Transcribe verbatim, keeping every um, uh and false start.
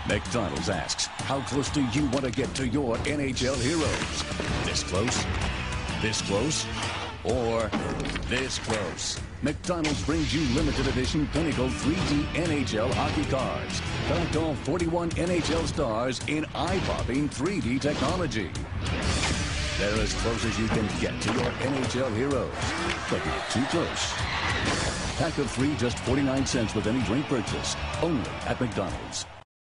McDonald's asks, how close do you want to get to your N H L heroes? This close? This close? Or this close? McDonald's brings you limited edition Pinnacle three D N H L hockey cards. Collect all forty-one N H L stars in eye-popping three D technology. They're as close as you can get to your N H L heroes, but not too close. Pack of three, just forty-nine cents with any drink purchase. Only at McDonald's.